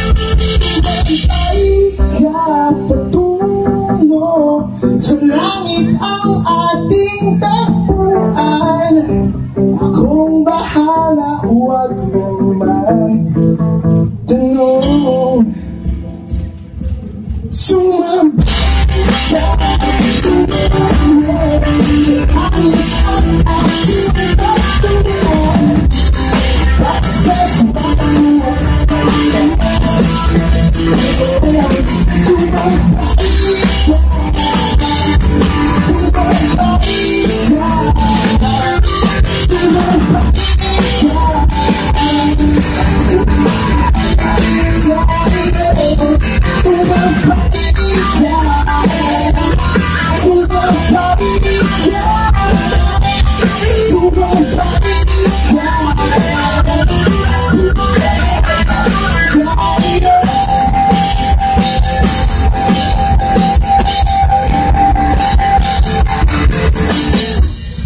patungo sa langit ang ating tagpuan. Akong bahala, huwag nang magtanong. Sumabay